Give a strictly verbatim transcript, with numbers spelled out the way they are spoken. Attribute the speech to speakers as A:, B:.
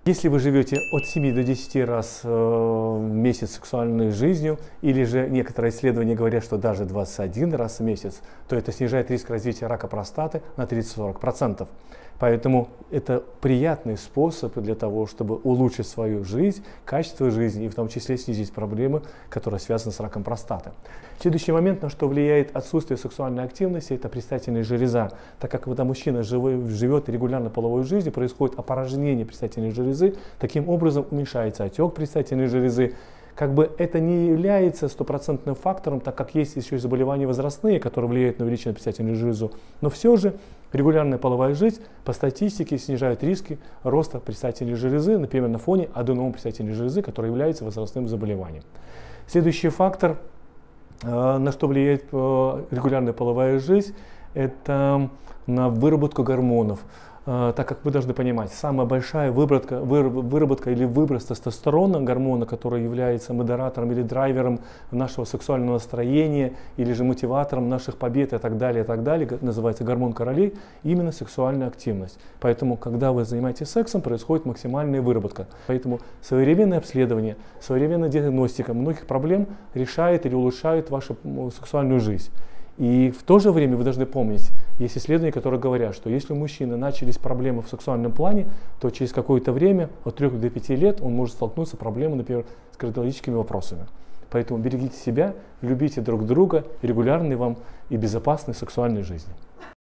A: Если вы живете от семи до десяти раз в месяц сексуальной жизнью, или же некоторые исследования говорят, что даже двадцать один раз в месяц, то это снижает риск развития рака простаты на тридцать-сорок процентов. Поэтому это приятный способ для того, чтобы улучшить свою жизнь, качество жизни и в том числе снизить проблемы, которые связаны с раком простаты. Следующий момент, на что влияет отсутствие сексуальной активности, это предстательная железа. Так как когда мужчина живет регулярно половой жизнью, происходит опорожнение предстательной железы, таким образом уменьшается отек предстательной железы. Как бы это не является стопроцентным фактором, так как есть еще и заболевания возрастные, которые влияют на увеличение предстательной железы, но все же регулярная половая жизнь по статистике снижает риски роста предстательной железы, например, на фоне аденома предстательной железы, который является возрастным заболеванием. Следующий фактор, на что влияет регулярная половая жизнь, это на выработку гормонов. Так как вы должны понимать, самая большая выработка, выработка или выброс тестостерона, гормона, который является модератором или драйвером нашего сексуального настроения, или же мотиватором наших побед и так далее, и так далее, называется гормон королей, именно сексуальная активность. Поэтому, когда вы занимаетесь сексом, происходит максимальная выработка. Поэтому современное обследование, современная диагностика многих проблем решает или улучшает вашу сексуальную жизнь. И в то же время вы должны помнить, есть исследования, которые говорят, что если у мужчины начались проблемы в сексуальном плане, то через какое-то время, от трёх до пяти лет, он может столкнуться с проблемой, например, с гинекологическими вопросами. Поэтому берегите себя, любите друг друга, регулярной вам и безопасной сексуальной жизни.